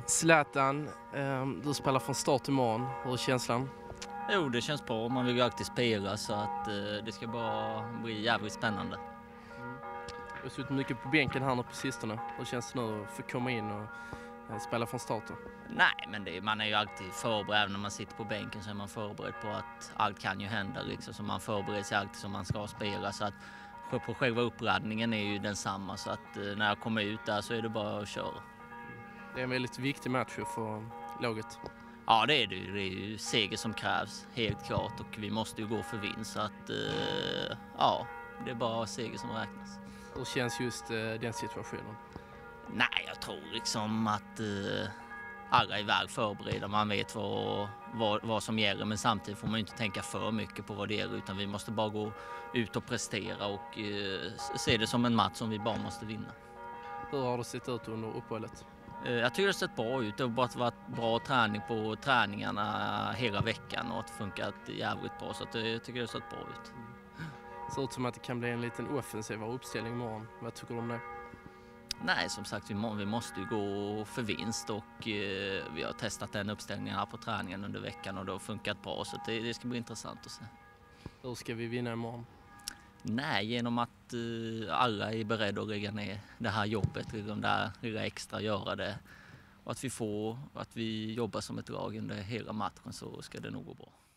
Zlatan, du spelar från start imorgon. Hur är känslan? Jo, det känns bra. Man vill ju alltid spela så att det ska bara bli jävligt spännande. Du har suttit mycket på bänken här nu på sistone. Hur känns det nu att få komma in och spela från starten? Nej, men man är ju alltid förberedd. Även när man sitter på bänken så är man förberedd på att allt kan ju hända. Liksom. Så man förbereder sig alltid som man ska spela. Så att på själva uppladdningen är ju densamma. Så att när jag kommer ut där så är det bara att köra. Det är en väldigt viktig match för laget. Ja, det är det ju. Det är ju seger som krävs, helt klart. Och vi måste ju gå för vinst. Så att ja, det är bara seger som räknas. Hur känns just den situationen? Nej, jag tror liksom att alla är väl förberedda. Man vet vad som gäller, men samtidigt får man inte tänka för mycket på vad det är, utan vi måste bara gå ut och prestera och se det som en match som vi bara måste vinna. Hur har det sett ut under uppehållet? Jag tycker det har sett bra ut. Det har bara varit bra träning på träningarna hela veckan och det funkat jävligt bra, så att jag tycker det har sett bra ut. Det ser ut som att det kan bli en liten offensiv uppställning imorgon. Vad tycker du om det? Nej, som sagt, vi måste ju gå för vinst och vi har testat den uppställningen här på träningen under veckan och det har funkat bra, så det ska bli intressant att se. Hur ska vi vinna imorgon? Nej, genom att alla är beredda att lägga ner det här jobbet, liksom det lilla extra, göra det. Och att vi jobbar som ett lag under hela matchen, så ska det nog gå bra.